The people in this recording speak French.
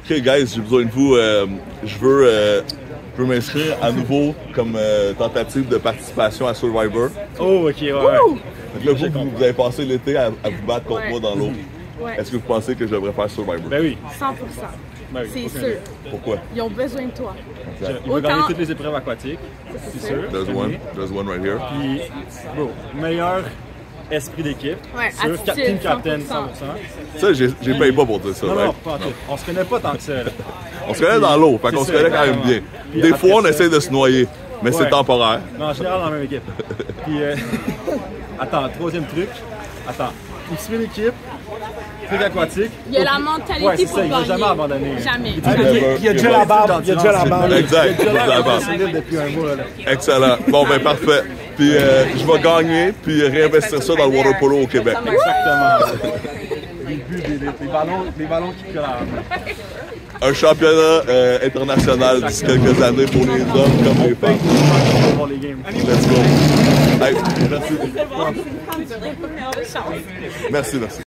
Ok, guys, j'ai besoin de vous. Je veux m'inscrire à nouveau comme tentative de participation à Survivor. Oh, ok, ouais. Donc là, vous avez passé l'été à vous battre contre moi dans l'eau. Ouais. Est-ce que vous pensez que je devrais faire Survivor? Ben oui. 100%. Ben oui, C'est aucun sûr. doute. Pourquoi? Ils ont besoin de toi. Il va gagner toutes les épreuves aquatiques, c'est sûr. There's one right here. Puis, bro, meilleur esprit d'équipe. Ouais, sûr, attitude, team captain 100%. 100%. Ça, j'ai payé pas pour dire ça. Non, right? non, pas en tout. On se connaît pas tant que ça. Là. On se connaît dans l'eau, fait qu'on se connaît quand même bien. Puis Des après fois, on ça- essaie de se noyer, mais c'est Ouais. temporaire. Mais en général, dans la même équipe. Puis, attends, troisième truc. Attends, esprit d'équipe, truc aquatique. Il y a la mentalité Ouais, c'est pour ça, il va gagner. jamais abandonner. Jamais. Il y a déjà la barbe. Il y a déjà la barbe. Exact. Il la barbe. depuis un mois. Là. Excellent. Bon, ben parfait. Puis je vais gagner, puis réinvestir ça dans le water polo au Québec. Exactement. Les buts, les ballons qui collent à la main. Un championnat international d'ici quelques années pour les hommes comme les femmes. On va voir les games. Let's go. Hey, merci. Chance. Merci, merci.